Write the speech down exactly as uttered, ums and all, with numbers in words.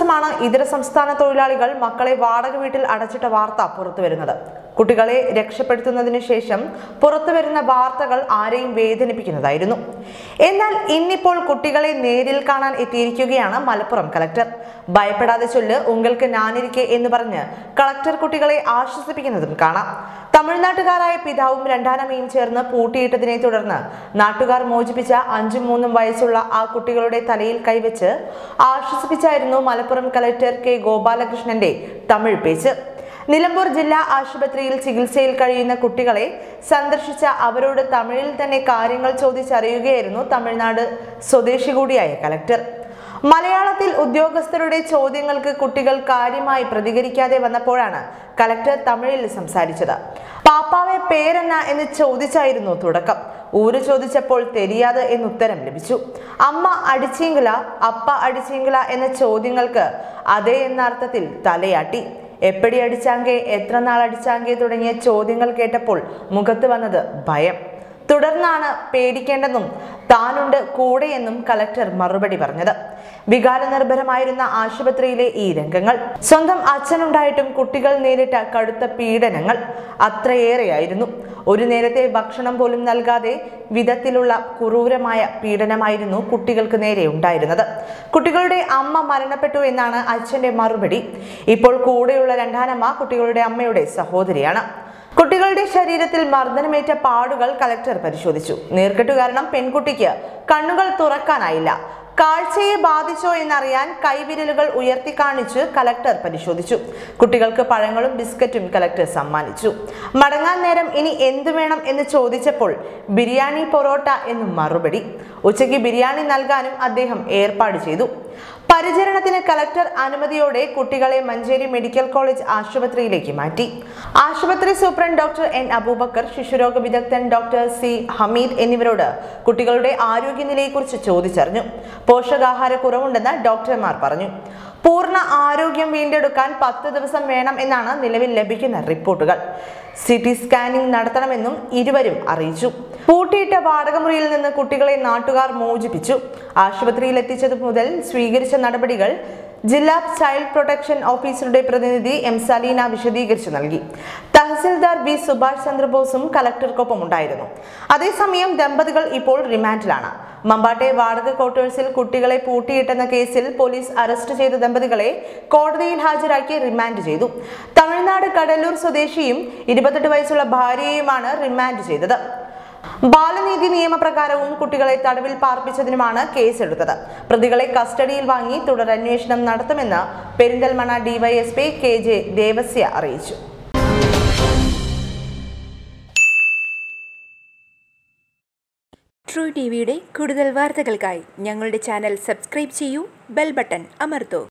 ദിവസമാണ് ഇതര സംസ്ഥാന തൊഴിലാളികൾ മക്കളെ വാടക വീട്ടിൽ അടച്ചിട്ട വാർത്ത പുറത്തുവരുന്നത്. കുട്ടികളെ രക്ഷപ്പെടുത്തുന്നതിന് ശേഷം പുറത്തുവരുന്ന വാർത്തകൾ ആരെയും വേദനിപ്പിക്കുന്നതായിരുന്നു. എന്നാൽ ഇന്നിപ്പോൾ കുട്ടികളെ നേരിൽ കാണാൻ എത്തിയിരിക്കുകയാണ് മലപ്പുറം കളക്ടർ. ഭയപ്പെടാതെ ചൊല്ല് ഉങ്ങൾക്ക് ഞാനിരിക്കെ എന്ന് പറഞ്ഞ് കളക്ടർ കുട്ടികളെ ആശ്വസിപ്പിക്കുന്നതും കാണാം. തമിഴ്നാട്ടുകാരായ പിതാവും രണ്ടാനമ്മയും ചേർന്ന് പൂട്ടിയിട്ടതിനെ തുടർന്ന് നാട്ടുകാർ മോചിപ്പിച്ച അഞ്ചും മൂന്നും വയസ്സുള്ള ആ കുട്ടികളുടെ തലയിൽ കൈവച്ച് ആശ്വസിപ്പിച്ചായിരുന്നു മലപ്പുറം കളക്ടർ കെ ഗോപാലകൃഷ്ണന്റെ തമിഴ് പേച്ച്. നിലമ്പൂർ ജില്ലാ ആശുപത്രിയിൽ ചികിത്സയിൽ കഴിയുന്ന കുട്ടികളെ സന്ദർശിച്ച അവരോട് തമിഴിൽ തന്നെ കാര്യങ്ങൾ ചോദിച്ചറിയുകയായിരുന്നു തമിഴ്നാട് സ്വദേശി കൂടിയായ കളക്ടർ. മലയാളത്തിൽ ഉദ്യോഗസ്ഥരുടെ ചോദ്യങ്ങൾക്ക് കുട്ടികൾ കാര്യമായി പ്രതികരിക്കാതെ വന്നപ്പോഴാണ് കളക്ടർ തമിഴിൽ സംസാരിച്ചത്. പാപ്പാവെ പേരെന്ന എന്ന് ചോദിച്ചായിരുന്നു തുടക്കം. ഊര് ചോദിച്ചപ്പോൾ തെരിയാതെ എന്നുത്തരം ലഭിച്ചു. അമ്മ അടിച്ചീങ്കില, അപ്പ അടിച്ചീങ്കില എന്ന ചോദ്യങ്ങൾക്ക് അതേ എന്ന അർത്ഥത്തിൽ തലയാട്ടി. എപ്പടി അടിച്ചാങ്കെ, എത്ര നാൾ അടിച്ചാങ്കെ തുടങ്ങിയ ചോദ്യങ്ങൾ കേട്ടപ്പോൾ മുഖത്ത് വന്നത് ഭയം. തുടർന്നാണ് പേടിക്കേണ്ടെന്നും താനുണ്ട് കൂടെയെന്നും കളക്ടർ മറുപടി പറഞ്ഞത്. വികാരനിർഭരമായിരുന്ന ആശുപത്രിയിലെ ഈ രംഗങ്ങൾ, സ്വന്തം അച്ഛനുണ്ടായിട്ടും കുട്ടികൾ നേരിട്ട കടുത്ത പീഡനങ്ങൾ അത്രയേറെയായിരുന്നു. ഒരു നേരത്തെ ഭക്ഷണം പോലും നൽകാതെ വിധത്തിലുള്ള ക്രൂരമായ പീഡനമായിരുന്നു കുട്ടികൾക്ക് നേരെ ഉണ്ടായിരുന്നത്. കുട്ടികളുടെ അമ്മ മരണപ്പെട്ടു എന്നാണ് അച്ഛന്റെ മറുപടി. ഇപ്പോൾ കൂടെയുള്ള രണ്ടാനമ്മ കുട്ടികളുടെ അമ്മയുടെ സഹോദരിയാണ്. കുട്ടികളുടെ ശരീരത്തിൽ മർദ്ദനമേറ്റ പാടുകൾ കളക്ടർ പരിശോധിച്ചു. നീർക്കെട്ടു കാരണം പെൺകുട്ടിക്ക് കണ്ണുകൾ തുറക്കാനായില്ല. കാഴ്ചയെ ബാധിച്ചോ എന്നറിയാൻ കൈവിരലുകൾ ഉയർത്തി കാണിച്ച് കളക്ടർ പരിശോധിച്ചു. കുട്ടികൾക്ക് പഴങ്ങളും ബിസ്ക്കറ്റും കളക്ടർ സമ്മാനിച്ചു. മടങ്ങാൻ നേരം ഇനി എന്തു വേണം എന്ന് ചോദിച്ചപ്പോൾ ബിരിയാണി, പൊറോട്ട എന്നും മറുപടി. ഉച്ചയ്ക്ക് ബിരിയാണി നൽകാനും അദ്ദേഹം ഏർപ്പാട് ചെയ്തു. പരിചരണത്തിന് കളക്ടർ അനുമതിയോടെ കുട്ടികളെ മഞ്ചേരി മെഡിക്കൽ കോളേജ് ആശുപത്രിയിലേക്ക് മാറ്റി. ആശുപത്രി സൂപ്രണ്ട് ഡോക്ടർ എൻ അബൂബക്കർ, ശിശുരോഗ വിദഗ്ധൻ ഡോക്ടർ സി ഹമീദ് എന്നിവരോട് കുട്ടികളുടെ ആരോഗ്യനിലയെക്കുറിച്ച് ചോദിച്ചറിഞ്ഞു. പോഷകാഹാര കുറവുണ്ടെന്ന് ഡോക്ടർമാർ പറഞ്ഞു. പൂർണ്ണ ആരോഗ്യം വീണ്ടെടുക്കാൻ പത്ത് ദിവസം വേണം എന്നാണ് നിലവിൽ ലഭിക്കുന്ന റിപ്പോർട്ടുകൾ. സി ടി സ്കാനിംഗ് നടത്തണമെന്നും ഇരുവരും അറിയിച്ചു. പൂട്ടിയിട്ട വാടകമുറിയിൽ നിന്ന് കുട്ടികളെ നാട്ടുകാർ മോചിപ്പിച്ചു. ആശുപത്രിയിൽ എത്തിച്ചതു മുതൽ സ്വീകരിച്ച നടപടികൾ ജില്ലാ ചൈൽഡ് പ്രൊട്ടക്ഷൻ ഓഫീസറുടെ പ്രതിനിധി എം സലീന വിശദീകരിച്ചു നൽകി. തഹസിൽദാർ ബി സുഭാഷ് ചന്ദ്രബോസും കളക്ടർക്കൊപ്പം ഉണ്ടായിരുന്നു. അതേസമയം ദമ്പതികൾ ഇപ്പോൾ റിമാൻഡിലാണ്. മമ്പാട്ടെ വാടക ക്വാർട്ടേഴ്സിൽ കുട്ടികളെ പൂട്ടിയിട്ടെന്ന കേസിൽ പോലീസ് അറസ്റ്റ് ചെയ്ത ദമ്പതികളെ കോടതിയിൽ ഹാജരാക്കി റിമാൻഡ് ചെയ്തു. തമിഴ്നാട് കടലൂർ സ്വദേശിയും ഇരുപത്തെട്ട് വയസ്സുള്ള ഭാര്യയെയുമാണ് റിമാൻഡ് ചെയ്തത്. ബാലനീതി നിയമപ്രകാരവും കുട്ടികളെ തടവിൽ പാർപ്പിച്ചതിനുമാണ് കേസെടുത്തത്. പ്രതികളെ കസ്റ്റഡിയിൽ വാങ്ങി തുടരന്വേഷണം നടത്തുമെന്ന് Perinthalmanna DYSP K J Devasya അറിയിച്ചു. ട്രൂ ടിവിയുടെ കൂടുതൽ വാർത്തകൾക്കായി ഞങ്ങളുടെ ചാനൽ സബ്സ്ക്രൈബ് ചെയ്യൂ, ബെൽ ബട്ടൺ അമർത്തൂ.